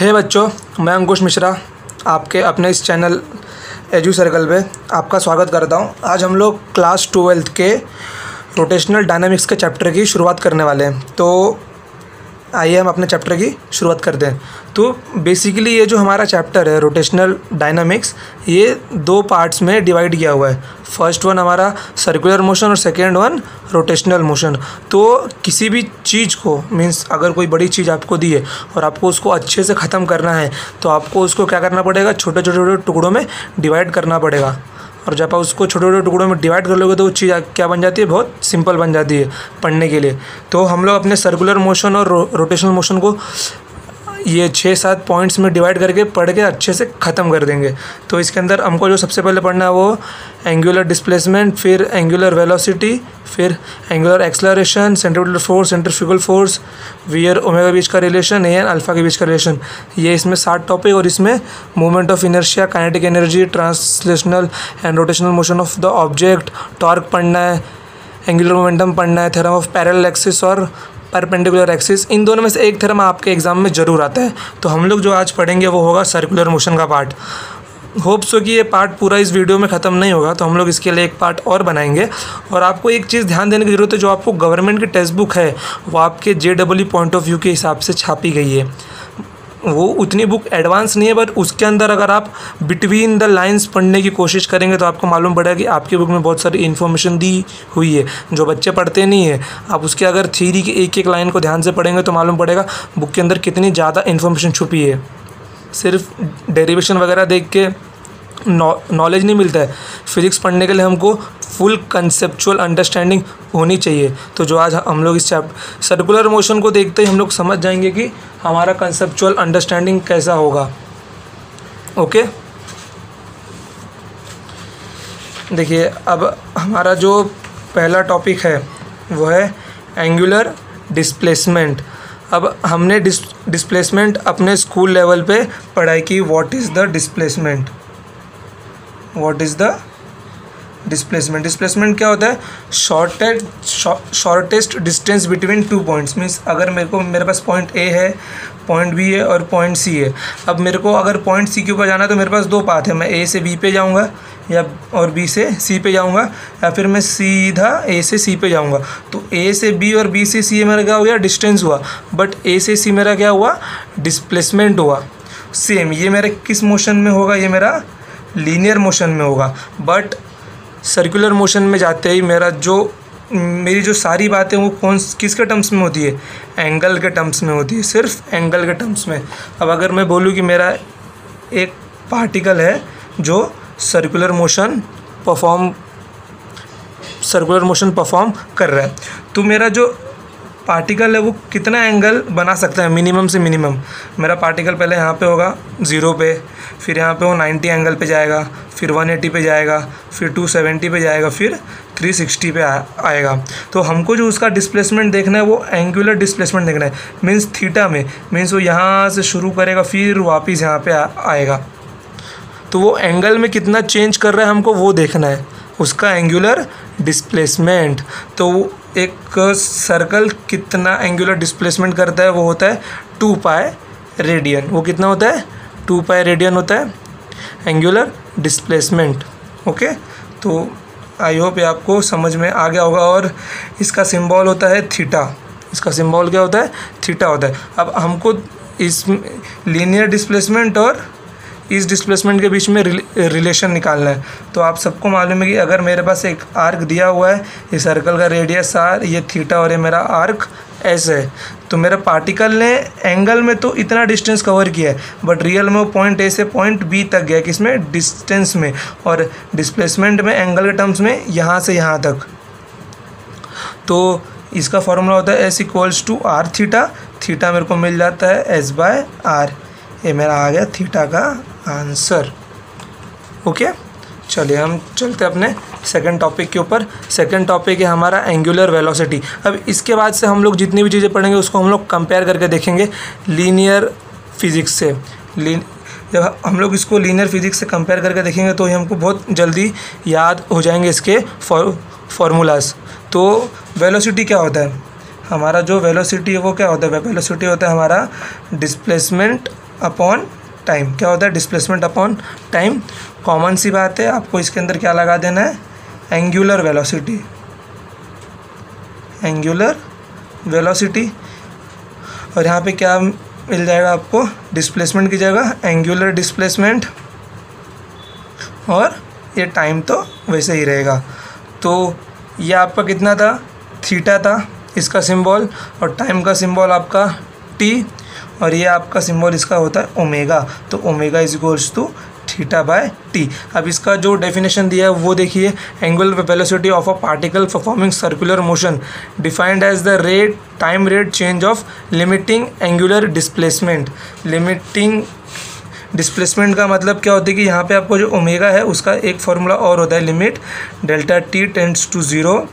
हे बच्चों, मैं अंकुश मिश्रा आपके अपने इस चैनल एजू सर्कल पे आपका स्वागत करता हूं। आज हम लोग क्लास 12th के रोटेशनल डायनामिक्स के चैप्टर की शुरुआत करने वाले हैं। तो आइए हम अपने चैप्टर की शुरुआत करते हैं। तो बेसिकली ये जो हमारा चैप्टर है रोटेशनल डायनामिक्स, ये दो पार्ट्स में डिवाइड किया हुआ है। फर्स्ट वन हमारा सर्कुलर मोशन और सेकेंड वन रोटेशनल मोशन। तो किसी भी चीज़ को मीन्स अगर कोई बड़ी चीज़ आपको दी है और आपको उसको अच्छे से ख़त्म करना है तो आपको उसको क्या करना पड़ेगा, छोटे छोटे टुकड़ों में डिवाइड करना पड़ेगा। और जब आप उसको छोटे छोटे टुकड़ों में डिवाइड कर लोगे तो वो चीज़ क्या बन जाती है, बहुत सिंपल बन जाती है पढ़ने के लिए। तो हम लोग अपने सर्कुलर मोशन और रोटेशनल मोशन को ये 6-7 पॉइंट्स में डिवाइड करके पढ़ के अच्छे से ख़त्म कर देंगे। तो इसके अंदर हमको जो सबसे पहले पढ़ना है वो एंगुलर डिस्प्लेसमेंट, फिर एंगुलर वेलोसिटी, फिर angular acceleration, centrifugal force, centrifugal force, v और ओमेगा के बीच का रिलेशन, ए एन अल्फा के बीच का रिलेशन। ये इसमें 7 टॉपिक और इसमें movement of inertia, kinetic energy, translational and rotational motion of the object, torque पढ़ना है, एंगुलर मोमेंटम पढ़ना है, थ्योरम ऑफ पैरेलल एक्सिस और परपेंडिकुलर एक्सिस। इन दोनों में से एक थ्योरम आपके एग्जाम में ज़रूर आता है। तो हम लोग जो आज पढ़ेंगे वो होगा सर्कुलर मोशन का पार्ट। होप सो कि ये पार्ट पूरा इस वीडियो में ख़त्म नहीं होगा, तो हम लोग इसके लिए एक पार्ट और बनाएंगे। और आपको एक चीज़ ध्यान देने की ज़रूरत है, जो आपको गवर्नमेंट की टेक्स्ट बुक है वो आपके JEE पॉइंट ऑफ व्यू के हिसाब से छापी गई है। वो उतनी बुक एडवांस नहीं है, बट उसके अंदर अगर आप बिटवीन द लाइंस पढ़ने की कोशिश करेंगे तो आपको मालूम पड़ेगा कि आपकी बुक में बहुत सारी इन्फॉर्मेशन दी हुई है जो बच्चे पढ़ते नहीं है। आप उसके अगर थ्योरी की एक एक लाइन को ध्यान से पढ़ेंगे तो मालूम पड़ेगा बुक के अंदर कितनी ज़्यादा इन्फॉर्मेशन छुपी है। सिर्फ डेरिवेशन वगैरह देख के नॉलेज नहीं मिलता है। फिजिक्स पढ़ने के लिए हमको फुल कंसेप्चुअल अंडरस्टैंडिंग होनी चाहिए। तो जो आज हम लोग इस चैप्टर सर्कुलर मोशन को देखते ही हम लोग समझ जाएंगे कि हमारा कंसेप्चुअल अंडरस्टैंडिंग कैसा होगा। ओके, देखिए अब हमारा जो पहला टॉपिक है वो है एंगुलर डिस्प्लेसमेंट। अब हमने डिस्प्लेसमेंट अपने स्कूल लेवल पे पढ़ाई की। What is the displacement? What is the displacement? Displacement क्या होता है? Shortest distance between 2 points. Means अगर मेरे पास पॉइंट ए है, पॉइंट बी है और पॉइंट सी है। अब मेरे को अगर पॉइंट सी के ऊपर जाना है तो मेरे पास 2 पाथ है। मैं ए से बी पे जाऊंगा या और बी से सी पे जाऊंगा, या फिर मैं सीधा ए से सी पे जाऊंगा। तो ए से बी और बी से सी मेरा क्या हो गया? डिस्टेंस हुआ। बट ए से सी मेरा क्या हुआ? डिस्प्लेसमेंट हुआ। सेम ये मेरे किस मोशन में होगा? ये मेरा लीनियर मोशन में होगा। बट सर्कुलर मोशन में जाते ही मेरी जो सारी बातें वो किसके टर्म्स में होती है? एंगल के टर्म्स में होती है, सिर्फ एंगल के टर्म्स में। अब अगर मैं बोलूँ कि मेरा एक पार्टिकल है जो सर्कुलर मोशन परफॉर्म कर रहा है, तो मेरा जो पार्टिकल है वो कितना एंगल बना सकता है मिनिमम से मिनिमम? मेरा पार्टिकल पहले यहाँ पे होगा 0 पे, फिर यहाँ पे वो 90 एंगल पे जाएगा, फिर 180 पे जाएगा, फिर 270 पे जाएगा, फिर 360 पे आएगा। तो हमको जो उसका डिस्प्लेसमेंट देखना है वो एंगुलर डिस्प्लेसमेंट देखना है। मीन्स थीटा में, मीन्स वो यहाँ से शुरू करेगा फिर वापस यहाँ पे आएगा। तो वो एंगल में कितना चेंज कर रहा है हमको वो देखना है, उसका एंगुलर डिस्प्लेसमेंट। तो एक सर्कल कितना एंगुलर डिस्प्लेसमेंट करता है वो होता है 2 पाई रेडियन। वो कितना होता है? 2 पाई रेडियन होता है एंगुलर डिस्प्लेसमेंट। ओके, तो आई होप ये आपको समझ में आ गया होगा। और इसका सिंबल होता है थीटा। इसका सिंबल क्या होता है? थीटा होता है। अब हमको इस लीनियर डिस्प्लेसमेंट और इस डिस्प्लेसमेंट के बीच में रिलेशन निकालना है। तो आप सबको मालूम है कि अगर मेरे पास एक आर्क दिया हुआ है, ये सर्कल का रेडियस r, ये थीटा और ये मेरा आर्क s है, तो मेरा पार्टिकल ने एंगल में तो इतना डिस्टेंस कवर किया है, बट रियल में वो पॉइंट A से पॉइंट B तक गया, किसमें? डिस्टेंस में। और डिस्प्लेसमेंट में एंगल के टर्म्स में यहाँ से यहाँ तक। तो इसका फॉर्मूला होता है S = r थीटा। थीटा मेरे को मिल जाता है S/r। ये मेरा आ गया थीटा का आंसर। ओके, चलिए हम चलते अपने सेकंड टॉपिक के ऊपर। सेकंड टॉपिक है हमारा एंगुलर वेलोसिटी। अब इसके बाद से हम लोग जितनी भी चीज़ें पढ़ेंगे उसको हम लोग कंपेयर करके देखेंगे लीनियर फिजिक्स से। जब हम लोग इसको लीनियर फिजिक्स से कंपेयर करके देखेंगे तो हमको बहुत जल्दी याद हो जाएंगे इसके फॉर्मूलाज। तो वेलोसिटी क्या होता है? हमारा जो वेलोसिटी है वो क्या होता है? वेलोसिटी होता है हमारा डिस्प्लेसमेंट अपॉन टाइम। क्या होता है डिस्प्लेसमेंट अपॉन टाइम? कॉमन सी बात है, आपको इसके अंदर क्या लगा देना है, एंगुलर वेलोसिटी। एंगुलर वेलोसिटी, और यहाँ पे क्या मिल जाएगा आपको, डिस्प्लेसमेंट की जगह एंगुलर डिस्प्लेसमेंट, और ये टाइम तो वैसे ही रहेगा। तो ये आपका कितना था, थीटा था इसका सिंबल, और टाइम का सिंबल आपका टी, और ये आपका सिंबल इसका होता है ओमेगा। तो omega is equals to theta by t. अब इसका जो डेफिनेशन दिया है वो देखिए, angular velocity of a particle performing circular motion defined as the rate time rate change of limiting angular displacement. Limiting displacement का मतलब क्या होता है कि यहाँ पे आपको जो ओमेगा है उसका एक फॉर्मूला और होता है, limit delta t tends to 0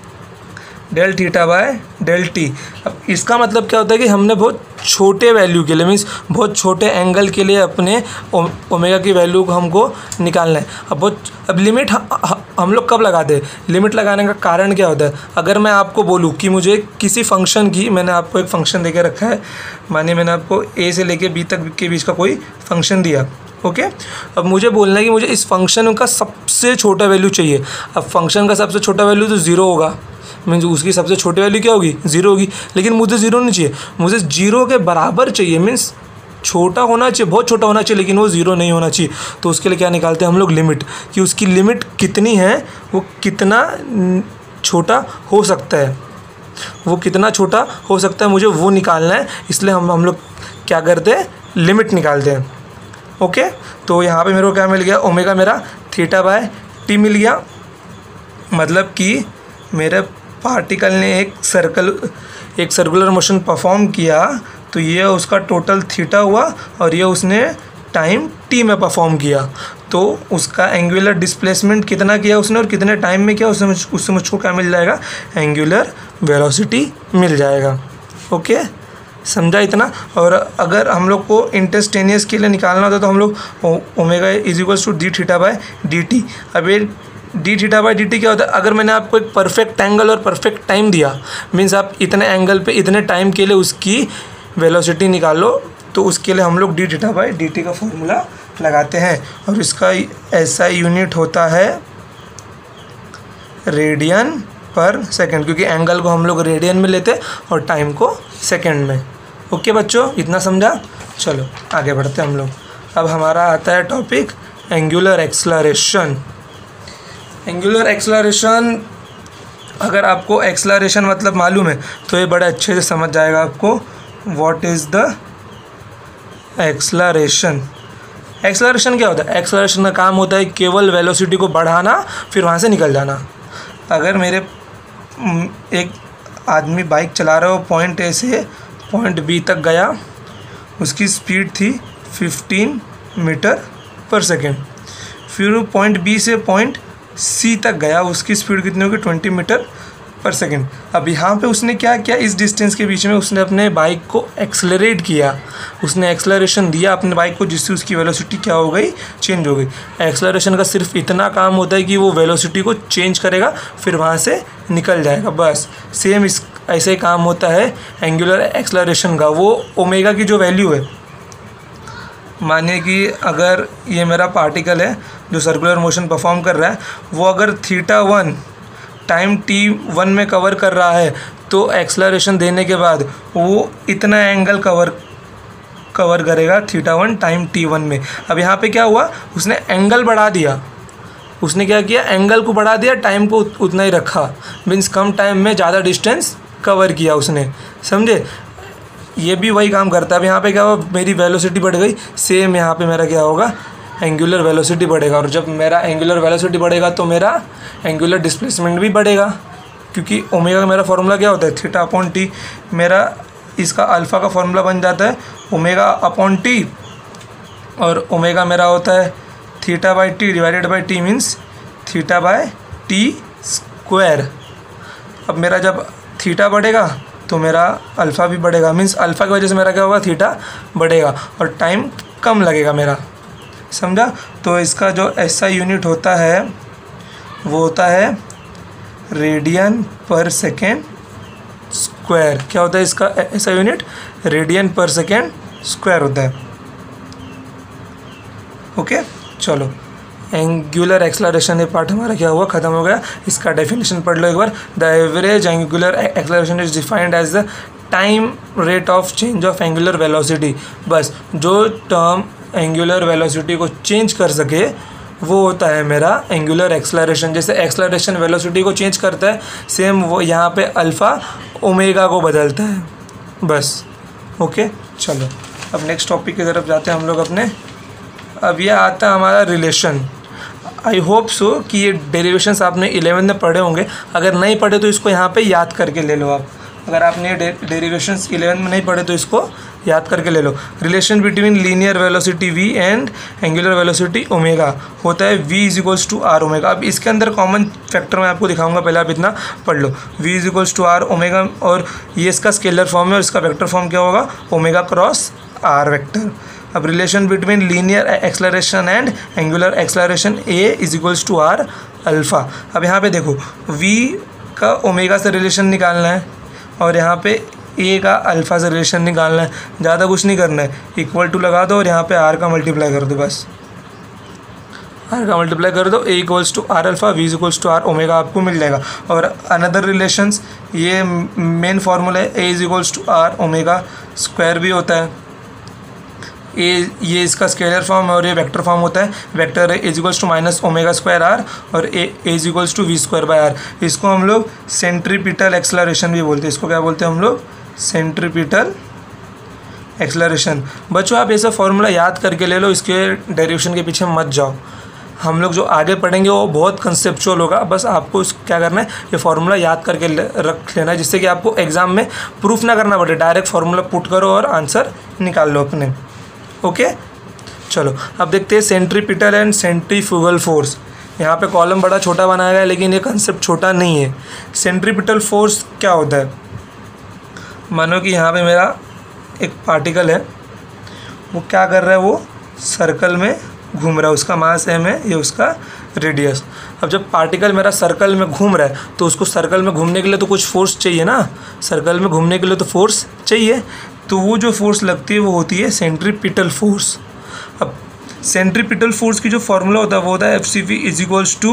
del theta by del t. अब इसका मतलब क्या होता है कि हमने बहुत छोटे वैल्यू के लिए, मीन्स बहुत छोटे एंगल के लिए अपने ओमेगा की वैल्यू को हमको निकालना है। अब लिमिट हम लोग कब लगाते हैं, लिमिट लगाने का कारण क्या होता है, अगर मैं आपको बोलूँ कि मुझे किसी फंक्शन की, मैंने आपको एक फंक्शन दे के रखा है, मानिए मैंने आपको ए से लेके बी तक के बीच का कोई फंक्शन दिया, ओके। अब मुझे बोलना है कि मुझे इस फंक्शन का सबसे छोटा वैल्यू चाहिए। अब फंक्शन का सबसे छोटा वैल्यू तो 0 होगा, मीन्स उसकी सबसे छोटी वैल्यू क्या होगी, 0 होगी। लेकिन मुझे 0 नहीं चाहिए, मुझे 0 के बराबर चाहिए, मीन्स छोटा होना चाहिए, बहुत छोटा होना चाहिए, लेकिन वो 0 नहीं होना चाहिए। तो उसके लिए क्या निकालते हैं हम लोग, लिमिट, कि उसकी लिमिट कितनी है, वो कितना छोटा हो सकता है, वो कितना छोटा हो सकता है, मुझे वो निकालना है। इसलिए हम लोग क्या करते हैं, लिमिट निकालते हैं, ओके। तो यहाँ पे मेरे को क्या मिल गया, ओमेगा मेरा थीटा बाय टी मिल गया। मतलब कि मेरे पार्टिकल ने एक सर्कुलर मोशन परफॉर्म किया, तो ये उसका टोटल थीटा हुआ, और ये उसने टाइम टी में परफॉर्म किया। तो उसका एंगुलर डिस्प्लेसमेंट कितना किया उसने और कितने टाइम में किया, उससे मुझको क्या मिल जाएगा, एंगुलर वेलोसिटी मिल जाएगा, ओके। समझा इतना। और अगर हम लोग को इंस्टेंटेनियस के लिए निकालना होता तो हम लोग omega is equals to d theta by d t. अब ये d theta by d t क्या होता है, अगर मैंने आपको एक परफेक्ट एंगल और परफेक्ट टाइम दिया, मीन्स आप इतने एंगल पे इतने टाइम के लिए उसकी वेलोसिटी निकालो, तो उसके लिए हम लोग d theta by d t का फॉर्मूला लगाते हैं। और इसका ऐसा यूनिट होता है रेडियन पर सेकेंड, क्योंकि एंगल को हम लोग रेडियन में लेते हैं और टाइम को सेकेंड में। ओके बच्चों, इतना समझा। चलो आगे बढ़ते हैं हम लोग। अब हमारा आता है topic angular acceleration. Angular acceleration, अगर आपको एक्सेलरेशन मतलब मालूम है तो ये बड़े अच्छे से समझ जाएगा आपको। What is the acceleration. Acceleration क्या होता है, एक्सेलरेशन का काम होता है केवल वेलोसिटी को बढ़ाना फिर वहाँ से निकल जाना। अगर मेरे एक आदमी बाइक चला रहा हो, पॉइंट ए से पॉइंट बी तक गया, उसकी स्पीड थी 15 मीटर पर सेकेंड। फिर वो पॉइंट बी से पॉइंट सी तक गया, उसकी स्पीड कितनी होगी, 20 मीटर पर सेकेंड। अब यहाँ पे उसने क्या किया, इस डिस्टेंस के बीच में उसने अपने बाइक को एक्सेलरेट किया, उसने एक्सेलरेशन दिया अपने बाइक को, जिससे उसकी वेलोसिटी क्या हो गई, चेंज हो गई। एक्सेलरेशन का सिर्फ इतना काम होता है कि वो वेलोसिटी को चेंज करेगा फिर वहाँ से निकल जाएगा, बस। सेम इस ऐसे ही काम होता है एंगुलर एक्सेलरेशन का। वो ओमेगा की जो वैल्यू है, मानिए कि अगर ये मेरा पार्टिकल है जो सर्कुलर मोशन परफॉर्म कर रहा है, वो अगर θ1 टाइम t1 में कवर कर रहा है, तो एक्सेलरेशन देने के बाद वो इतना एंगल कवर करेगा θ1 टाइम t1 में। अब यहाँ पे क्या हुआ, उसने एंगल बढ़ा दिया, उसने क्या किया, एंगल को बढ़ा दिया, टाइम को उतना ही रखा, मीन्स कम टाइम में ज़्यादा डिस्टेंस कवर किया उसने, समझे। ये भी वही काम करता है। अब यहाँ पे क्या हुआ, मेरी वेलोसिटी बढ़ गई, सेम यहाँ पे मेरा क्या होगा, एंगुलर वेलोसिटी बढ़ेगा। और जब मेरा एंगुलर वेलोसिटी बढ़ेगा तो मेरा एंगुलर डिस्प्लेसमेंट भी बढ़ेगा, क्योंकि ओमेगा का मेरा फॉर्मूला क्या होता है, थीटा अपॉन टी। मेरा इसका अल्फ़ा का फॉर्मूला बन जाता है ओमेगा अपॉन टी, और ओमेगा मेरा होता है theta by t divided by t, means theta by t square. अब मेरा जब थीटा बढ़ेगा तो मेरा अल्फ़ा भी बढ़ेगा, मीन्स अल्फ़ा की वजह से मेरा क्या होगा, थीटा बढ़ेगा और टाइम कम लगेगा मेरा, समझा। तो इसका जो ऐसा यूनिट होता है वो होता है रेडियन पर सेकेंड स्क्वायर। क्या होता है इसका ऐसा यूनिट, रेडियन पर सेकेंड स्क्वायर होता है, ओके चलो, एंगुलर एक्सेलरेशन ये पार्ट हमारा क्या हुआ, ख़त्म हो गया। इसका डेफिनेशन पढ़ लो एक बार। The average angular acceleration is defined as the time rate of change of angular velocity. बस जो टर्म एंगुलर वेलोसिटी को चेंज कर सके वो होता है मेरा एंगुलर एक्सेलरेशन। जैसे एक्सेलरेशन वेलोसिटी को चेंज करता है, सेम वो यहाँ पे अल्फ़ा ओमेगा को बदलता है। बस ओके चलो, अब नेक्स्ट टॉपिक की तरफ जाते हैं हम लोग अपने। अब ये आता है हमारा रिलेशन। आई होप सो कि ये डेरिवेशंस आपने 11th में पढ़े होंगे। अगर नहीं पढ़े तो इसको यहाँ पे याद करके ले लो आप। अगर आपने डेरिवेशंस 11th में नहीं पढ़े तो इसको याद करके ले लो। Relation between linear velocity v and angular velocity omega होता है v is to r omega. अब इसके अंदर कॉमन फैक्टर मैं आपको दिखाऊंगा, पहले आप इतना पढ़ लो। v is to r omega, और ये इसका स्केलर फॉर्म है और इसका वेक्टर फॉर्म क्या होगा, ओमेगा क्रॉस आर वेक्टर। अब relation between linear acceleration and angular acceleration a is equals to r alpha. अब यहाँ पे देखो v का ओमेगा से रिलेशन निकालना है और यहाँ पे a का अल्फ़ा से रिलेशन निकालना है। ज़्यादा कुछ नहीं करना है, इक्वल टू लगा दो और यहाँ पे r का मल्टीप्लाई कर दो। बस r का मल्टीप्लाई कर दो, a equals to r alpha, v equals to r omega आपको मिल जाएगा। और अनदर रिलेशंस, ये मेन फार्मूला है, a is equals to r omega square भी होता है। ये इसका स्केलर फॉर्म है और ये वेक्टर फॉर्म होता है। Vector is equals to minus omega square r और a is equals to v square by r. इसको हम लोग सेंट्रीपिटल एक्सेलरेशन भी बोलते हैं। इसको क्या बोलते हैं हम लोग, सेंट्रीपिटल एक्सेलरेशन। बच्चों आप ऐसा फॉर्मूला याद करके ले लो, इसके डेरिवेशन के पीछे मत जाओ। हम लोग जो आगे पढ़ेंगे वो बहुत कंसेप्चुअल होगा। बस आपको क्या करना है, ये फार्मूला याद करके रख लेना है, जिससे कि आपको एग्जाम में प्रूफ ना करना पड़े। डायरेक्ट फार्मूला पुट करो और आंसर निकाल लो अपने। ओके चलो, अब देखते हैं सेंट्रीपिटल एंड सेंट्रीफ्यूगल फोर्स। यहाँ पे कॉलम बड़ा छोटा बनाया गया है, लेकिन ये कंसेप्ट छोटा नहीं है। सेंट्रीपिटल फोर्स क्या होता है, मानो कि यहाँ पे मेरा एक पार्टिकल है, वो क्या कर रहा है, वो सर्कल में घूम रहा है। उसका मास m है, ये उसका रेडियस। अब जब पार्टिकल मेरा सर्कल में घूम रहा है तो उसको सर्कल में घूमने के लिए तो कुछ फोर्स चाहिए ना। सर्कल में घूमने के लिए तो फोर्स चाहिए, तो वो जो फोर्स लगती है वो होती है सेंट्रीपिटल फोर्स। अब सेंट्रीपिटल फोर्स की जो फॉर्मूला होता है वो होता है FCV is equals to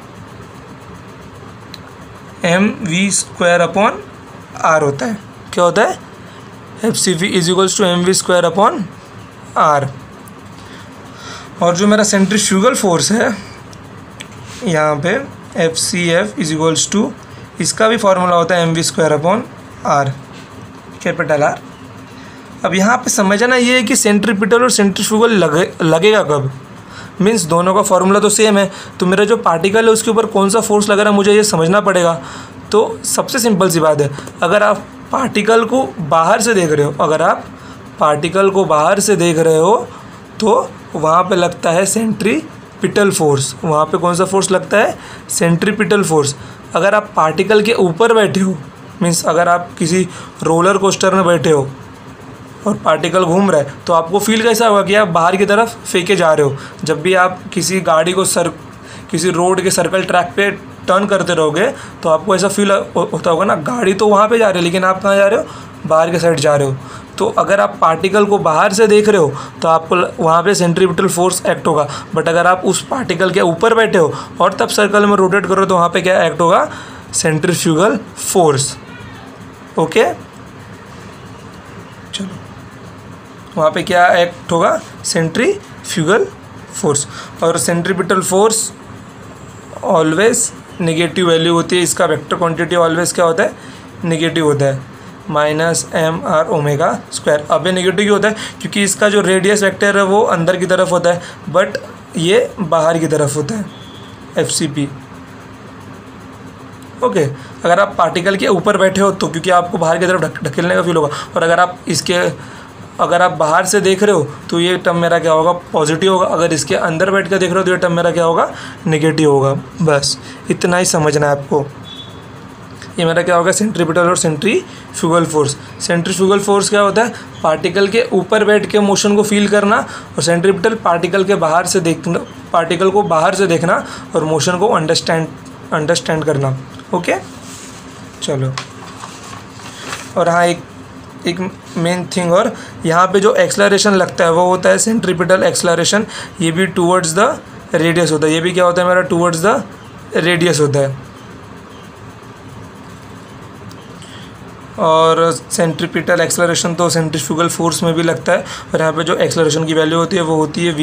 mv square upon r होता है। क्या होता है, FCV is equals to mv square upon r। और जो मेरा सेंट्रीफ्यूगल फोर्स है यहाँ पे FCF इज इक्वल्स टू, इसका भी फॉर्मूला होता है mv square upon r, capital R। अब यहाँ पे समझना ये है कि सेंट्रीपिटल और सेंट्रीफ्यूगल लगेगा कब, मीन्स दोनों का फॉर्मूला तो सेम है, तो मेरा जो पार्टिकल है उसके ऊपर कौन सा फोर्स लग रहा है मुझे ये समझना पड़ेगा। तो सबसे सिंपल सी बात है, अगर आप पार्टिकल को बाहर से देख रहे हो, अगर आप पार्टिकल को बाहर से देख रहे हो तो वहाँ पे लगता है सेंट्रीपिटल फोर्स। वहाँ पे कौन सा फोर्स लगता है, सेंट्रीपिटल फोर्स। अगर आप पार्टिकल के ऊपर बैठे हो, मीन्स अगर आप किसी रोलर कोस्टर में बैठे हो और पार्टिकल घूम रहा है, तो आपको फील कैसा होगा कि आप बाहर की तरफ फेंके जा रहे हो। जब भी आप किसी गाड़ी को किसी रोड के सर्कल ट्रैक पे टर्न करते रहोगे तो आपको ऐसा फील होता होगा ना, गाड़ी तो वहाँ पे जा रही है लेकिन आप कहाँ जा रहे हो, बाहर के साइड जा रहे हो। तो अगर आप पार्टिकल को बाहर से देख रहे हो तो आपको वहाँ पे सेंट्रीपिटल फोर्स एक्ट होगा। बट अगर आप उस पार्टिकल के ऊपर बैठे हो और तब सर्कल में रोटेट करो तो वहाँ पे क्या एक्ट होगा, सेंट्रीफ्यूगल फोर्स। ओके चलो, वहाँ पे क्या एक्ट होगा, सेंट्रीफ्यूगल फोर्स। और centripetal force always negative value होती है। इसका वेक्टर क्वांटिटी ऑलवेज क्या होता है, नेगेटिव होता है, माइनस mr ओमेगा स्क्वायर। अब ये नेगेटिव क्यों होता है, क्योंकि इसका जो रेडियस वेक्टर है वो अंदर की तरफ होता है, बट ये बाहर की तरफ होता है, FCP। ओके अगर आप पार्टिकल के ऊपर बैठे हो तो क्योंकि आपको बाहर की तरफ ढकेलने का फील होगा, और अगर आप बाहर से देख रहे हो तो ये टर्म मेरा क्या होगा, पॉजिटिव होगा। अगर इसके अंदर बैठ कर देख रहे हो तो ये टर्म मेरा क्या होगा, नेगेटिव होगा। बस इतना ही समझना है आपको। ये मेरा क्या होगा, सेंट्रीपिटल और सेंट्रीफ्यूगल फोर्स। सेंट्रीफ्यूगल फोर्स क्या होता है, पार्टिकल के ऊपर बैठ के मोशन को फील करना, और सेंट्रीपिटल पार्टिकल के बाहर से देखना, पार्टिकल को बाहर से देखना और मोशन को अंडरस्टैंड करना। ओके चलो, और हाँ एक एक मेन थिंग। और यहाँ पे जो एक्सलरेशन लगता है वो होता है सेंट्रीपिटल एक्सलरेशन, ये भी टूवर्ड्स द रेडियस होता है। ये भी क्या होता है मेरा, टूवर्ड्स द रेडियस होता है। और सेंट्रीपिटल एक्सलरेशन तो सेंट्रीफ्यूगल फोर्स में भी लगता है। और यहाँ पे जो एक्सलरेशन की वैल्यू होती है वो होती है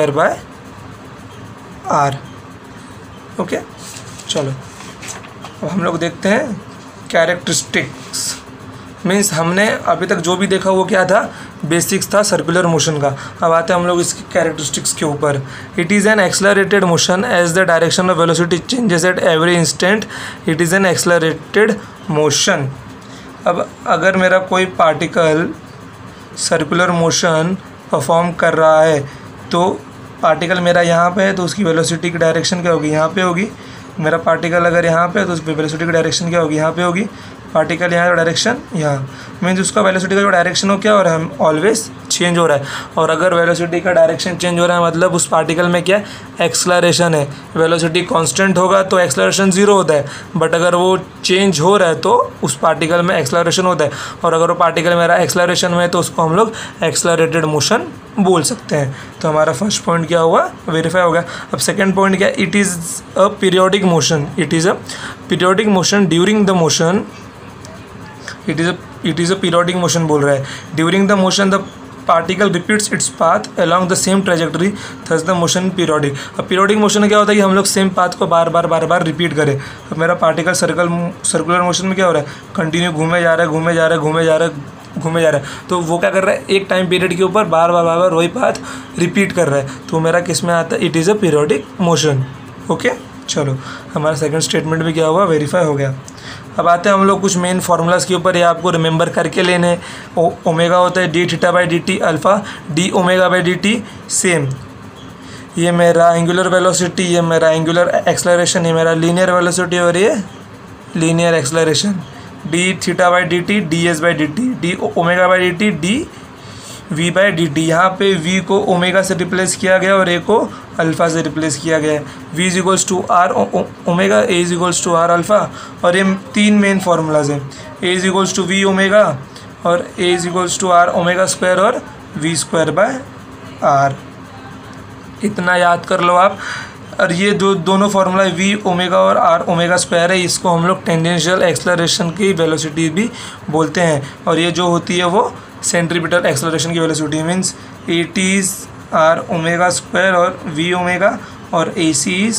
v²/r। ओके, चलो अब हम लोग देखते हैं कैरेक्टरिस्टिक्स। मीन्स हमने अभी तक जो भी देखा वो क्या था, बेसिक्स था सर्कुलर मोशन का। अब आते हैं हम लोग इसकी कैरेक्टरिस्टिक्स के ऊपर। It is an accelerated motion as the direction of velocity changes at every instant, it is an accelerated motion. अब अगर मेरा कोई पार्टिकल सर्कुलर मोशन परफॉर्म कर रहा है तो पार्टिकल मेरा यहाँ पे है तो उसकी वेलोसिटी की डायरेक्शन क्या होगी, यहाँ पे होगी। मेरा पार्टिकल अगर यहाँ पे है तो उसकी वेलोसिटी की डायरेक्शन क्या होगी, यहाँ पे होगी। पार्टिकल यहाँ डायरेक्शन यहाँ, मीन्स उसका वेलोसिटी का जो डायरेक्शन हो क्या हो रहा है, ऑलवेज चेंज हो रहा है। और अगर वेलोसिटी का डायरेक्शन चेंज हो रहा है मतलब उस पार्टिकल में क्या है, एक्सलरेशन है। वेलोसिटी कांस्टेंट होगा तो एक्सलरेशन ज़ीरो होता है, बट अगर वो चेंज हो रहा है तो उस पार्टिकल में एक्सलरेशन होता है। और अगर वो पार्टिकल मेरा एक्सलरेशन में है तो उसको हम लोग एक्सलरेटेड मोशन बोल सकते हैं। तो हमारा फर्स्ट पॉइंट क्या हुआ, वेरीफाई हो गया। अब सेकेंड पॉइंट क्या, it is a periodic motion. It is a periodic motion during the motion, it is a periodic motion बोल रहा है। During the motion the particle repeats its path along the same trajectory, thus the motion periodic. अब periodic motion में क्या होता है कि हम लोग सेम पाथ को बार बार रिपीट करें। अब मेरा पार्टिकल सर्कुलर मोशन में क्या हो रहा है, कंटिन्यू घूमे जा रहा है, तो वो क्या कर रहा है, एक टाइम पीरियड के ऊपर बार बार वही पाथ रिपीट कर रहा है। तो मेरा किस में आता है, it is a periodic motion. Okay, चलो हमारा सेकंड स्टेटमेंट भी क्या हुआ, वेरीफाई हो गया। अब आते हैं हम लोग कुछ मेन फार्मूलाज के ऊपर, ये आपको रिमेंबर करके लेने। ओमेगा होता है d θ/dt alpha, d ω/dt same. ये मेरा एंगुलर वेलोसिटी, ये मेरा एंगुलर एक्सलरेशन, ये मेरा लीनियर वेलोसिटी और ये linear acceleration. d θ/dt ds/dt, d ω/dt dv/dt। यहाँ पे v को ओमेगा से रिप्लेस किया गया और a को अल्फ़ा से रिप्लेस किया गया है। v is equals to r omega, a is equals to r alpha. और ये तीन मेन फार्मूलाज हैं, a is equals to v omega और a is equals to r omega square और v²/r। इतना याद कर लो आप। और ये जो दोनों फार्मूला v ओमेगा और r ओमेगा स्क्वायर है, इसको हम लोग टेंजेंशियल एक्सलरेशन की वेलोसिटी भी बोलते हैं। और ये जो होती है वो सेंट्रीपिटल एक्सलरेशन की velocity, means it is r omega square और v ओमेगा और ac इज़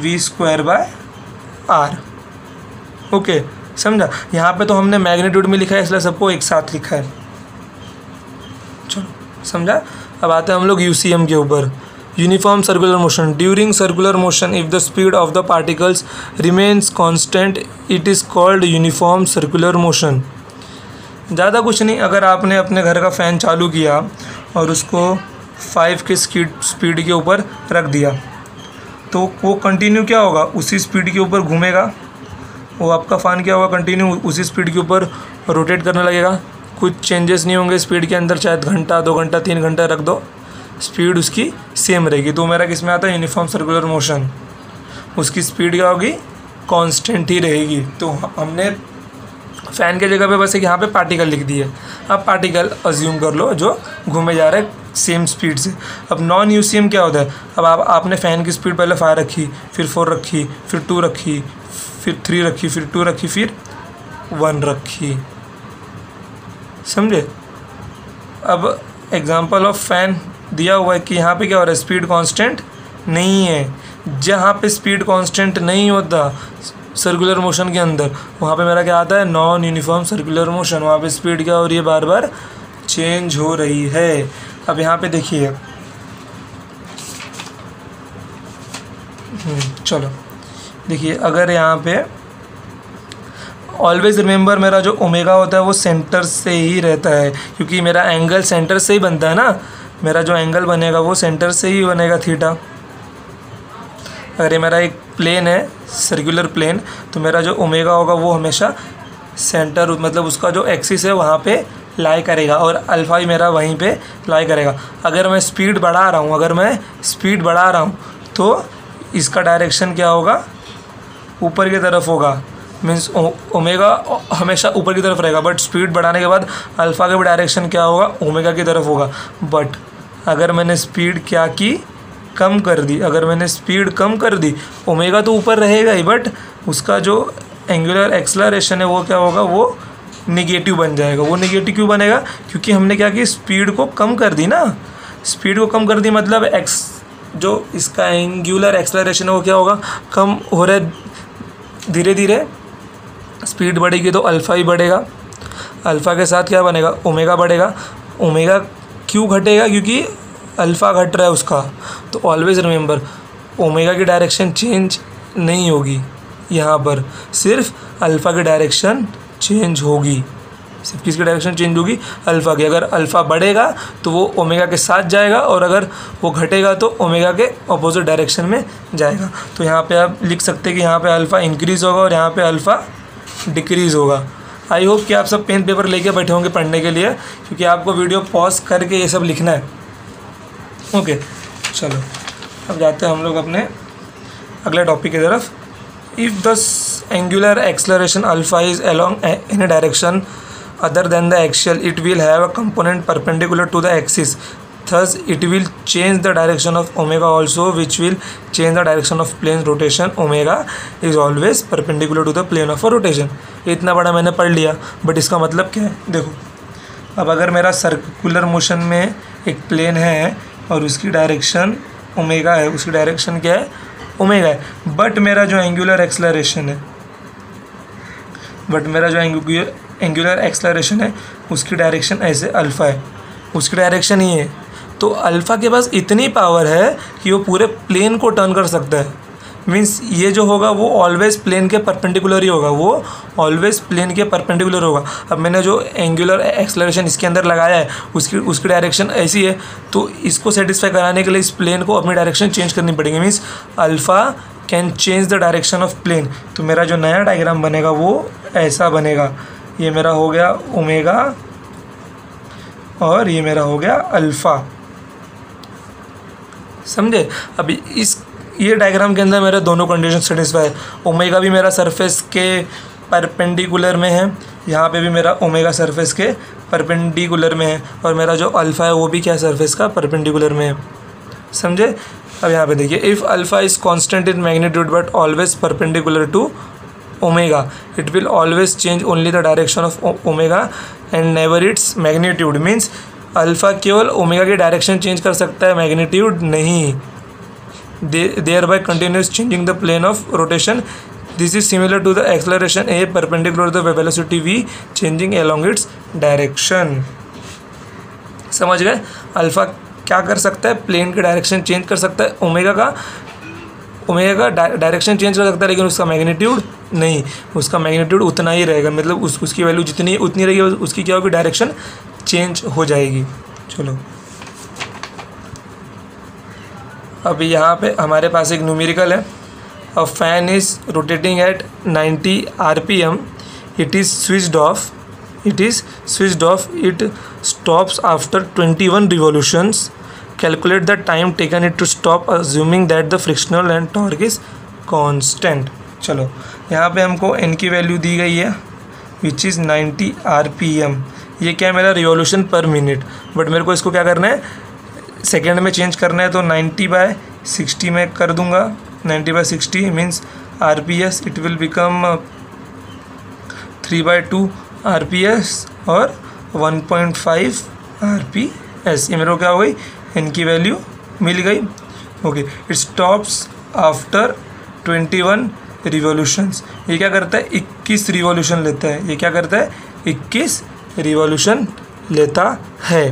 v²/r। ओके, समझा। यहाँ पे तो हमने मैग्नीट्यूड में लिखा है इसलिए सबको एक साथ लिखा है, चलो समझा। अब आते हैं हम लोग यूसीएम के ऊपर। Uniform circular motion, during circular motion if the speed of the particles remains constant it is called uniform circular motion. ज़्यादा कुछ नहीं, अगर आपने अपने घर का फ़ैन चालू किया और उसको 5 के स्पीड के ऊपर रख दिया तो वो कंटिन्यू क्या होगा, उसी स्पीड के ऊपर घूमेगा। वो आपका फ़ैन क्या होगा, कंटिन्यू उसी स्पीड के ऊपर रोटेट करने लगेगा। कुछ चेंजेस नहीं होंगे स्पीड के अंदर, चाहे घंटा 2 घंटा 3 घंटा रख दो, स्पीड उसकी सेम रहेगी। तो मेरा किस में आता है, यूनिफॉर्म सर्कुलर मोशन। उसकी स्पीड क्या होगी, कांस्टेंट ही रहेगी। तो हमने फ़ैन के जगह पे बस एक यहाँ पे पार्टिकल लिख दिए। अब पार्टिकल अज्यूम कर लो जो घूमे जा रहा है सेम स्पीड से। अब नॉन यूसीएम क्या होता है, अब आपने फ़ैन की स्पीड पहले 5 रखी, फिर 4 रखी, फिर 2 रखी, फिर 3 रखी, फिर 2 रखी, फिर 1 रखी, समझे। अब एग्जांपल ऑफ फ़ैन दिया हुआ है कि यहाँ पे क्या हो रहा है, स्पीड कांस्टेंट नहीं है। जहाँ पे स्पीड कांस्टेंट नहीं होता सर्कुलर मोशन के अंदर, वहाँ पे मेरा क्या आता है, नॉन यूनिफॉर्म सर्कुलर मोशन। वहाँ पे स्पीड क्या हो रही है, बार बार चेंज हो रही है। अब यहाँ पे देखिए, चलो देखिए, अगर यहाँ पे ऑलवेज रिमेंबर मेरा जो ओमेगा होता है वो सेंटर से ही रहता है, क्योंकि मेरा एंगल सेंटर से ही बनता है ना। मेरा जो एंगल बनेगा वो सेंटर से ही बनेगा, थीटा। अगर ये मेरा एक प्लेन है, सर्कुलर प्लेन, तो मेरा जो ओमेगा होगा वो हमेशा सेंटर, मतलब उसका जो एक्सिस है वहाँ पे लाई करेगा, और अल्फ़ा ही मेरा वहीं पे लाई करेगा। अगर मैं स्पीड बढ़ा रहा हूँ तो इसका डायरेक्शन क्या होगा, ऊपर की तरफ होगा। मीन्स ओमेगा हमेशा ऊपर की तरफ रहेगा, बट स्पीड बढ़ाने के बाद अल्फ़ा का भी डायरेक्शन क्या होगा, ओमेगा की तरफ होगा। बट अगर मैंने स्पीड क्या की, कम कर दी, अगर मैंने स्पीड कम कर दी, ओमेगा तो ऊपर रहेगा ही, बट उसका जो एंगुलर एक्सेलरेशन है वो क्या होगा, वो निगेटिव बन जाएगा। वो निगेटिव क्यों बनेगा, क्योंकि हमने क्या की, स्पीड को कम कर दी ना। स्पीड को कम कर दी मतलब जो इसका एंगुलर एक्सेलरेशन है वो क्या होगा, कम हो रहा है धीरे धीरे। स्पीड बढ़ेगी तो अल्फ़ा ही बढ़ेगा, अल्फ़ा के साथ क्या बनेगा, ओमेगा बढ़ेगा। ओमेगा क्यों घटेगा, क्योंकि अल्फ़ा घट रहा है उसका। तो ऑलवेज़ रिमेंबर, ओमेगा की डायरेक्शन चेंज नहीं होगी यहाँ पर, सिर्फ अल्फ़ा की डायरेक्शन चेंज होगी। सिर्फ किसकी डायरेक्शन चेंज होगी, अल्फ़ा की। अगर अल्फ़ा बढ़ेगा तो वो ओमेगा के साथ जाएगा, और अगर वो घटेगा तो ओमेगा के अपोजिट डायरेक्शन में जाएगा। तो यहाँ पे आप लिख सकते हैं कि यहाँ पे अल्फ़ा इंक्रीज़ होगा और यहाँ पे अल्फ़ा डिक्रीज़ होगा। आई होप कि आप सब पेन पेपर लेके बैठे होंगे पढ़ने के लिए, क्योंकि आपको वीडियो पॉज करके ये सब लिखना है। ओके, चलो अब जाते हैं हम लोग अपने अगले टॉपिक की तरफ। If the angular acceleration alpha is along any direction other than the axial, it will have a component perpendicular to the axis, thus it will change the direction of omega also, which will change the direction of plane rotation. Omega is always perpendicular to the plane of a rotation. इतना बड़ा मैंने पढ़ लिया, but इसका मतलब क्या है, देखो अब अगर मेरा सर्कुलर मोशन में एक प्लेन है और उसकी डायरेक्शन ओमेगा है, उसकी डायरेक्शन क्या है, ओमेगा है, बट मेरा जो एंगुलर एक्सेलरेशन है, एंगुलर एक्सेलरेशन है उसकी डायरेक्शन ऐसे अल्फ़ा है, उसकी डायरेक्शन ही है। तो अल्फ़ा के पास इतनी पावर है कि वो पूरे प्लेन को टर्न कर सकता है। मीन्स ये जो होगा वो ऑलवेज़ प्लेन के परपेंडिकुलर ही होगा, वो ऑलवेज़ प्लेन के परपेंडिकुलर होगा। अब मैंने जो एंगुलर एक्सेलरेशन इसके अंदर लगाया है उसकी डायरेक्शन ऐसी है, तो इसको सेटिस्फाई कराने के लिए इस प्लेन को अपनी डायरेक्शन चेंज करनी पड़ेगी। Means alpha can change the direction of plane. तो मेरा जो नया डायग्राम बनेगा वो ऐसा बनेगा, ये मेरा हो गया ओमेगा और ये मेरा हो गया अल्फ़ा, समझे। अभी ये डायग्राम के अंदर मेरे दोनों कंडीशन सेटिस्फाई है। ओमेगा भी मेरा सरफेस के परपेंडिकुलर में है, यहाँ पे भी मेरा ओमेगा सरफेस के परपेंडिकुलर में है, और मेरा जो अल्फ़ा है वो भी क्या सरफेस का परपेंडिकुलर में है, समझे। अब यहाँ पे देखिए, if alpha is constant in magnitude but always perpendicular to omega, it will always change only the direction of omega and never its magnitude. Means alpha केवल ओमेगा की डायरेक्शन चेंज कर सकता है, मैग्नीट्यूड नहीं। Thereby continuous changing the plane of rotation. This is similar to the acceleration a perpendicular to the velocity v changing along its direction. समझ गए, alpha क्या कर सकता है, प्लेन की डायरेक्शन चेंज कर सकता है, ओमेगा का डायरेक्शन चेंज कर सकता है, लेकिन उसका मैग्नीट्यूड नहीं, उसका मैग्नीट्यूड उतना ही रहेगा। मतलब उसकी वैल्यू जितनी उतनी रहेगी, उसकी क्या होगी, डायरेक्शन चेंज हो जाएगी। चलो अब यहाँ पे हमारे पास एक न्यूमेरिकल है। A fan is rotating at 90 RPM, it is switched off, it stops after 21 revolutions. Calculate the time taken it to stop assuming that the frictional and torque is constant। चलो यहाँ पे हमको n की value दी गई है which is 90 RPM। ये क्या है, मेरा रिवॉल्यूशन पर मिनट, बट मेरे को इसको क्या करना है, सेकेंड में चेंज करना है। तो 90/60 में कर दूंगा, 90/60 means RPS, it will become 3/2 RPS और 1.5 RPS। ये मेरे को क्या हो गई, n की वैल्यू मिल गई। Okay, it stops after 21 revolutions. ये क्या करता है, 21 रिवॉल्यूशन लेता है। ये क्या करता है, 21 रिवॉल्यूशन लेता है।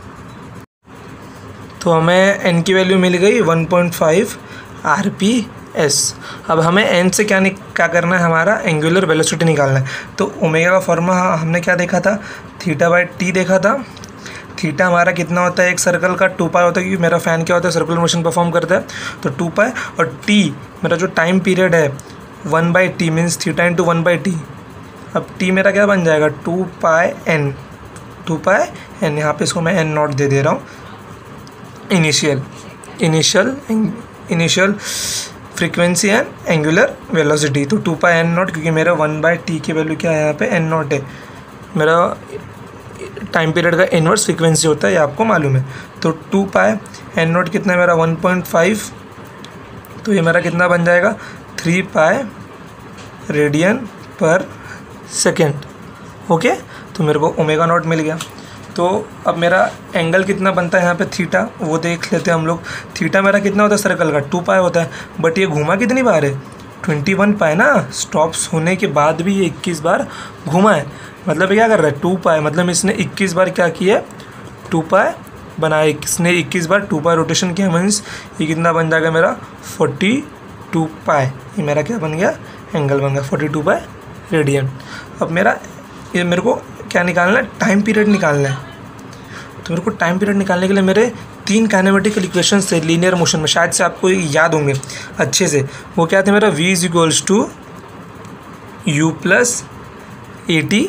तो हमें n की वैल्यू मिल गई 1.5 RPS। अब हमें n से क्या करना है, हमारा एंगुलर वेलोसिटी निकालना है। तो ओमेगा का फॉर्मूला हमने क्या देखा था, θ/t देखा था। थीटा हमारा कितना होता है, एक सर्कल का 2π होता है, क्योंकि मेरा फ़ैन क्या होता है, सर्कुलर मोशन परफॉर्म करता है। तो 2π और t मेरा जो टाइम पीरियड है 1/t means theta into 1/t। अब t मेरा क्या बन जाएगा, 2πn। यहाँ पे इसको मैं n0 दे दे रहा हूँ। Initial frequency and angular velocity. तो 2 पाई एन नॉट, क्योंकि मेरा 1/t की वैल्यू क्या है यहाँ पे एन नॉट है, मेरा टाइम पीरियड का इन्वर्स फ्रीक्वेंसी होता है, ये आपको मालूम है। तो 2 पाई एन नॉट कितना है मेरा 1.5, तो ये मेरा कितना बन जाएगा 3 पाई रेडियन पर सेकेंड। ओके, तो मेरे को ओमेगा नॉट मिल गया। तो अब मेरा एंगल कितना बनता है यहाँ पे थीटा, वो देख लेते हैं हम लोग। थीटा मेरा कितना होता है सर्कल का 2 पाई होता है, बट ये घूमा कितनी बार है 21 पाई ना, स्टॉप्स होने के बाद भी ये 21 बार घूमा है। मतलब क्या कर रहा है 2 पाई, मतलब इसने 21 बार क्या किया 2 पाई बनाया, इसने 21 बार 2 पाई रोटेशन किया, मीन्स ये कितना बन जाएगा मेरा 42 पाई। ये मेरा क्या बन गया एंगल बन गया 42 पाई रेडियन। अब मेरे को क्या निकालना है, टाइम पीरियड निकालना है। तो मेरे को टाइम पीरियड निकालने के लिए मेरे 3 काइनेमेटिकल इक्वेशन से लीनियर मोशन में, शायद से आपको याद होंगे अच्छे से, वो क्या थे मेरा v = u + at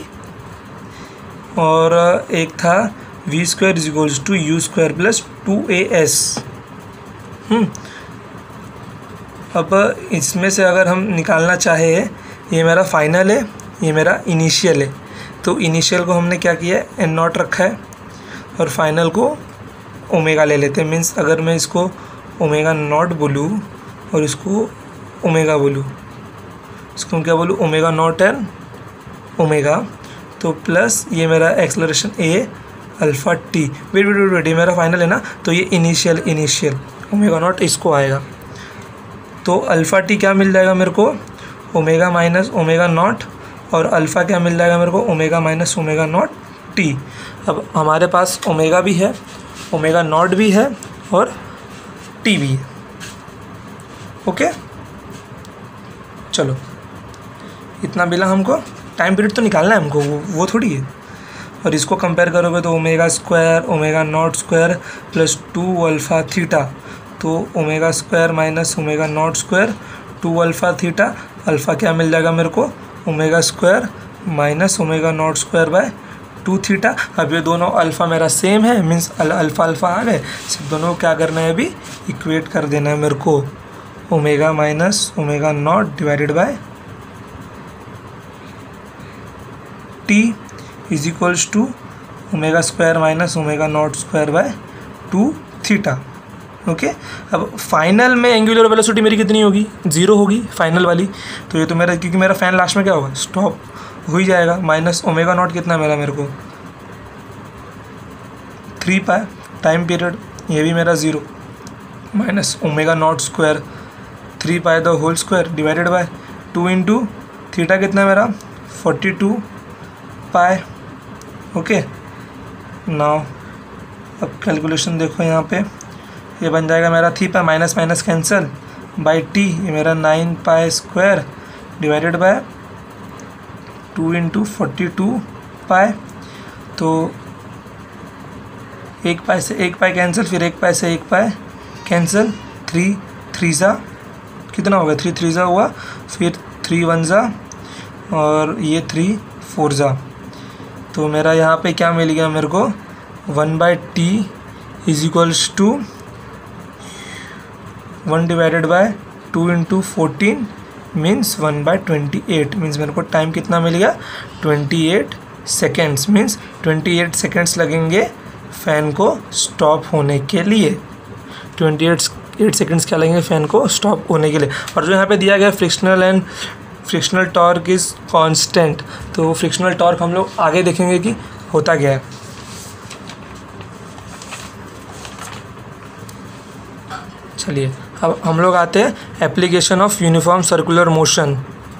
और एक था v² = u² + 2as। अब इसमें से अगर हम निकालना चाहे, ये मेरा फाइनल है, ये मेरा इनिशियल है। तो इनिशियल को हमने क्या किया है एन नॉट रखा है और फाइनल को ओमेगा ले लेते हैं। मीन्स अगर मैं इसको ओमेगा नॉट बोलूँ और इसको ओमेगा बोलूँ, इसको हम क्या बोलूँ ओमेगा नॉट एन ओमेगा, तो प्लस ये मेरा acceleration a alpha t. Wait ये मेरा फाइनल है ना, तो ये इनिशियल ओमेगा नॉट इसको आएगा। तो अल्फ़ा टी क्या मिल जाएगा मेरे को ओमेगा माइनस ओमेगा नॉट, और अल्फ़ा क्या मिल जाएगा मेरे को omega minus omega naught t. अब हमारे पास ओमेगा भी है, ओमेगा नॉट भी है और टी भी है। ओके, चलो इतना मिला हमको। टाइम पीरियड तो निकालना है हमको, वो थोड़ी है। और इसको कंपेयर करोगे तो omega square omega naught square plus 2 alpha theta, तो omega square minus omega naught square 2 alpha theta. Alpha क्या मिल जाएगा मेरे को omega square minus omega naught square by 2 theta. अब ये दोनों अल्फ़ा मेरा सेम है, मीन्स अल्फ़ा अल्फ़ा आ गए, सिर्फ दोनों को क्या करना है अभी इक्वेट कर देना है मेरे को। Omega minus omega naught divided by t is equals to omega square minus omega naught square by 2 theta. Okay, अब फाइनल में एंगुलर वेलोसिटी मेरी कितनी होगी 0 होगी फाइनल वाली। तो ये तो मेरा, क्योंकि मेरा फैन लास्ट में क्या होगा स्टॉप हो ही जाएगा। माइनस ओमेगा नॉट कितना मिला मेरे को 3 पाई टाइम पीरियड, ये भी मेरा 0 minus omega naught square 3 pi the whole square divided by 2 into theta कितना मेरा 42 पाई। ओके, नाउ अब कैलकुलेशन देखो यहाँ पे, ये बन जाएगा मेरा 3 pi minus minus cancel by t, ये मेरा 9 pi square divided by 2 into 42 pi. तो 1 पाई से 1 पाई कैंसिल, फिर 1 पाई से 1 पाई कैंसिल, 3 3 ज़ा कितना होगा 3 3 ज़ा हुआ, फिर 3 1 ज़ा और ये 3 4 ज़ा। तो मेरा यहाँ पे क्या मिल गया मेरे को 1/t is equals to 1 divided by 2 into 14 means 1/28। Means मेरे को टाइम कितना मिल गया 28 सेकेंड्स। मीन्स 28 सेकेंड्स लगेंगे फ़ैन को स्टॉप होने के लिए। 28 सेकेंड्स क्या लगेंगे फ़ैन को स्टॉप होने के लिए। और जो यहाँ पे दिया गया फ्रिक्शनल टॉर्क इज़ कांस्टेंट, तो फ्रिक्शनल टॉर्क हम लोग आगे देखेंगे कि होता क्या है। चलिए अब हम लोग आते हैं application of uniform circular motion.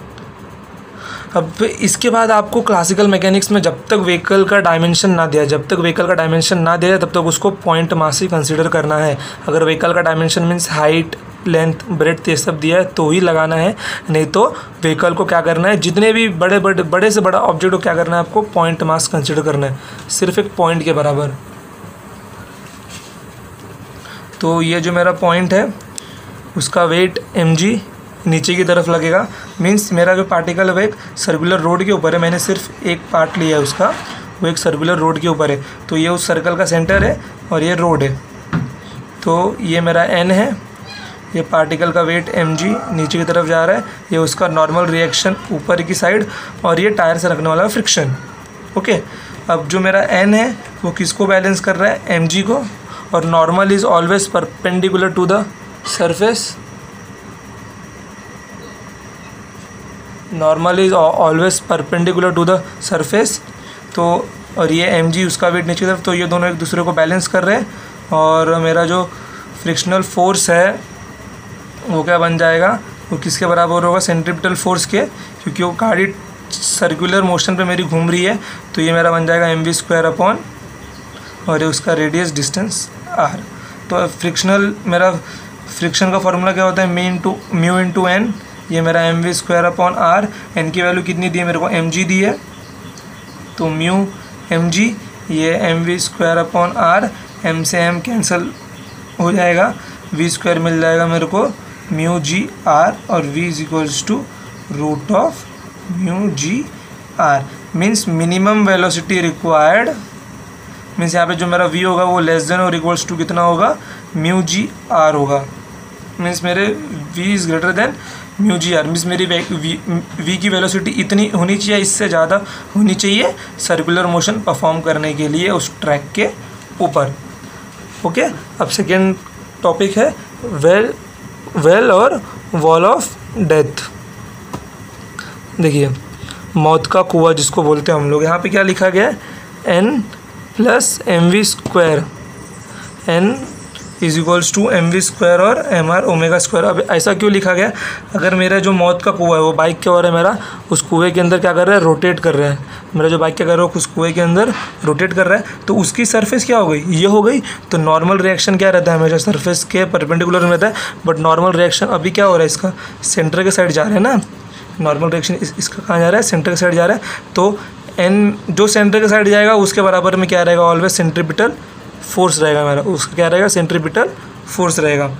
अब इसके बाद आपको क्लासिकल मैकेनिक्स में जब तक व्हीकल का डायमेंशन ना दिया, तब तक उसको पॉइंट मास ही कंसीडर करना है। अगर व्हीकल का dimension means height length breadth ये सब दिया है तो ही लगाना है, नहीं तो व्हीकल को क्या करना है, जितने भी बड़े से बड़ा ऑब्जेक्ट को क्या करना है आपको पॉइंट मास कंसीडर करना है, सिर्फ एक पॉइंट के बराबर। तो ये जो मेरा पॉइंट है उसका वेट mg नीचे की तरफ लगेगा। मीन्स मेरा जो पार्टिकल है एक सर्कुलर रोड के ऊपर है, मैंने सिर्फ एक पार्ट लिया है उसका, वो एक सर्कुलर रोड के ऊपर है। तो ये उस सर्कल का सेंटर है और ये रोड है। तो ये मेरा n है, ये पार्टिकल का वेट mg नीचे की तरफ जा रहा है, ये उसका नॉर्मल रिएक्शन ऊपर की साइड, और ये टायर से रखने वाला फ्रिक्शन। ओके, अब जो मेरा n है वो किसको बैलेंस कर रहा है, mg को, और normal is always perpendicular to the surface, normal is always perpendicular to the surface. तो और ये mg उसका वेट नीचे की तरफ, तो ये दोनों एक दूसरे को बैलेंस कर रहे हैं, और मेरा जो फ्रिक्शनल फोर्स है वो क्या बन जाएगा, वो किसके बराबर होगा, सेंट्रीपिटल फोर्स के, क्योंकि वो गाड़ी सर्कुलर मोशन पे मेरी घूम रही है, तो ये मेरा बन जाएगा mv² अपॉन, और ये उसका रेडियस डिस्टेंस r। तो फ्रिक्शनल मेरा फ्रिक्शन का फॉर्मूला क्या होता है, म्यू इंटू n, ये मेरा mv² अपॉन r, n की वैल्यू कितनी दी है मेरे को, mg दी है, तो म्यू mg, ये mv² अपॉन r, m से m कैंसिल हो जाएगा, v² मिल जाएगा मेरे को म्यू जी r, और v is equals to root of mu g r, means minimum velocity required, means यहाँ पे जो मेरा v होगा वो लेस देन और इक्वल्स टू कितना होगा, म्यू जी r होगा, मीन्स मेरे v is greater than mu g r, means मेरी v की वेलोसिटी इतनी होनी चाहिए, इससे ज़्यादा होनी चाहिए सर्कुलर मोशन परफॉर्म करने के लिए उस ट्रैक के ऊपर। ओके, अब सेकेंड टॉपिक है वेल और वॉल ऑफ डेथ। देखिए, मौत का कुआं जिसको बोलते हैं हम लोग, यहाँ पे क्या लिखा गया है, n plus mv², n is equals to mv² और mr ω²। अब ऐसा क्यों लिखा गया, अगर मेरा जो मौत का कुआं है वो बाइक के और है मेरा, उस कुएं के अंदर क्या कर रहा है, रोटेट कर रहा है, मेरा जो बाइक क्या कर रहा है उस कुएं के अंदर रोटेट कर रहा है, तो उसकी सरफेस क्या हो गई, ये हो गई। तो नॉर्मल रिएक्शन क्या रहता है, हमेशा सरफेस के परपेंडिकुलर में रहता है, बट नॉर्मल रिएक्शन अभी क्या हो रहा है, इसका सेंटर के साइड जा रहा है ना, नॉर्मल रिएक्शन इसका कहाँ जा रहा है, सेंटर के साइड जा रहा है, तो n जो सेंटर के साइड जाएगा उसके बराबर में क्या रहेगा, ऑलवेज सेंट्रीपिटल फोर्स रहेगा मेरा, उसका क्या रहेगा, सेंट्रीपिटल फोर्स रहेगा।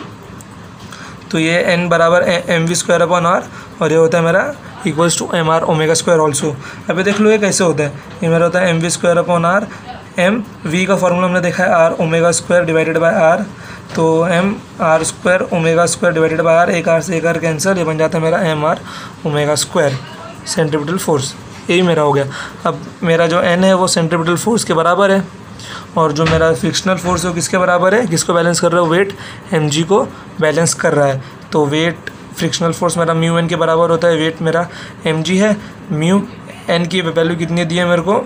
तो ये n बराबर mv² अपॉन r, और ये होता है मेरा इक्वल्स टू mr ω² ऑल्सो। अभी देख लो ये कैसे होता है, ये मेरा होता है mv² upon r, m v का फॉर्मूला हमने देखा है r ω² डिवाइडेड बाय r, तो m r² ω² divided by r, एक r से एक r कैंसिल, ये बन जाता है मेरा mr ω² सेंट्रीपिटल फोर्स, यही मेरा हो गया। अब मेरा जो n है वो सेंट्रीपिटल फोर्स के बराबर है, और जो मेरा फ्रिक्शनल फोर्स है वो किसके बराबर है, किसको बैलेंस कर रहा है, वेट mg को बैलेंस कर रहा है। तो वेट फ्रिक्शनल फोर्स मेरा म्यू n के बराबर होता है, वेट मेरा mg है, म्यू n की वैल्यू कितनी दी है मेरे को,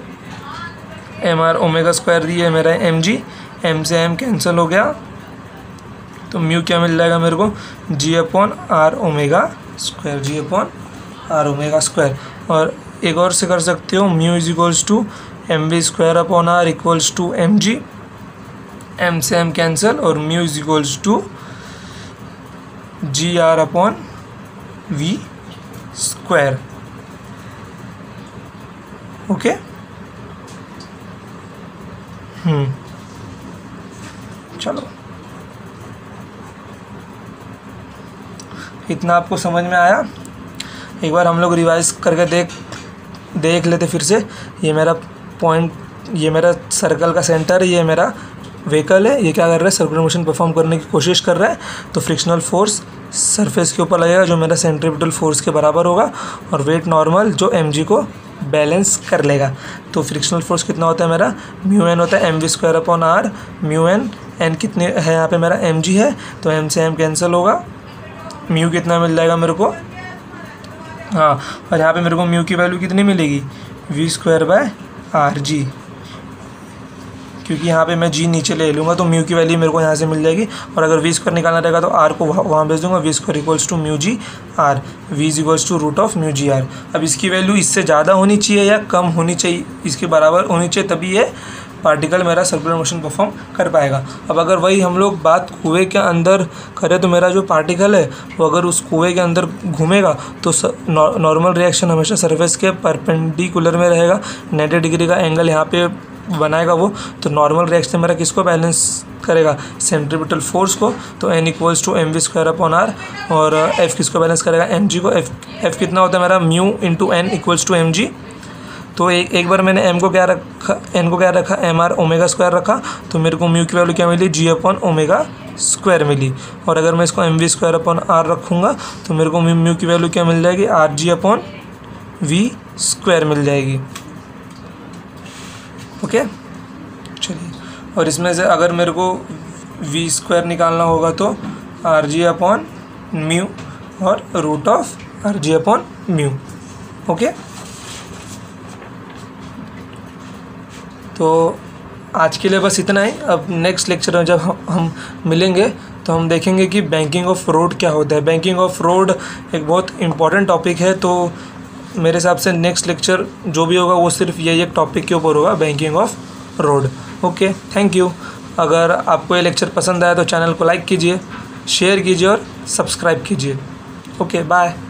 mr ω² दी है मेरा mg, m से m कैंसिल हो गया, तो म्यू क्या मिल जाएगा मेरे को, g upon r ω², g upon r ω²। और एक और से कर सकते हो, mu is equals to mv² upon r equals to mg, m से m कैंसिल, और mu is equals to g r upon v²। Okay, चलो इतना आपको समझ में आया। एक बार हम लोग रिवाइज करके देख लेते फिर से। ये मेरा पॉइंट, ये मेरा सर्कल का सेंटर है, ये मेरा व्हीकल है, ये क्या कर रहा है, सर्कुलर मोशन परफॉर्म करने की कोशिश कर रहा है, तो फ्रिक्शनल फोर्स सरफेस के ऊपर लगेगा जो मेरा सेंट्रीपिटल फोर्स के बराबर होगा, और वेट नॉर्मल जो mg को बैलेंस कर लेगा। तो फ्रिक्शनल फोर्स कितना होता है मेरा, म्यू n होता है mv² upon r, mu n कितने है यहाँ पे मेरा mg है, तो m से m कैंसिल होगा, म्यू कितना मिल जाएगा मेरे को, हाँ, और यहाँ पे मेरे को म्यू की वैल्यू कितनी मिलेगी, v² बाय rg, क्योंकि यहाँ पे मैं g नीचे ले लूँगा तो म्यू की वैल्यू मेरे को यहाँ से मिल जाएगी, और अगर v² निकालना रहेगा तो r को वहाँ भेज दूँगा, v² equals to mu g r, v is equals to root of mu g r। अब इसकी वैल्यू इससे ज़्यादा होनी चाहिए या कम होनी चाहिए, इसके बराबर होनी चाहिए, तभी ये पार्टिकल मेरा सर्कुलर मोशन परफॉर्म कर पाएगा। अब अगर वही हम लोग बात कुएं के अंदर करें, तो मेरा जो पार्टिकल है वो अगर उस कुएं के अंदर घूमेगा तो नॉर्मल रिएक्शन हमेशा सरफेस के परपेंडिकुलर में रहेगा, 90 डिग्री का एंगल यहाँ पे बनाएगा वो, तो नॉर्मल रिएक्शन मेरा किसको बैलेंस करेगा, सेंट्रीपिटल फोर्स को, तो n equals to mv² upon r, और f किसको बैलेंस करेगा, mg को। f कितना होता है मेरा, mu into n equals to mg, तो एक बार मैंने एम को क्या रखा, एन को क्या रखा, एम आर ओमेगा स्क्वायर रखा, तो मेरे को म्यू की वैल्यू क्या मिली, जी अपॉन ओमेगा स्क्वायर मिली। और अगर मैं इसको m v square upon r रखूँगा तो मेरे को म्यू की वैल्यू क्या मिल जाएगी, r g upon v square मिल जाएगी। ओके चलिए, और इसमें से अगर मेरे को वी स्क्वायर निकालना होगा तो आर जी अपॉन म्यू और root of r g upon mu. Okay, तो आज के लिए बस इतना ही। अब नेक्स्ट लेक्चर में जब हम मिलेंगे तो हम देखेंगे कि बैंकिंग ऑफ रोड क्या होता है। बैंकिंग ऑफ रोड एक बहुत इम्पॉर्टेंट टॉपिक है, तो मेरे हिसाब से नेक्स्ट लेक्चर जो भी होगा वो सिर्फ यही एक टॉपिक के ऊपर होगा, banking of road. Okay, thank you. अगर आपको ये लेक्चर पसंद आया तो चैनल को लाइक कीजिए, शेयर कीजिए और सब्सक्राइब कीजिए। Okay, bye.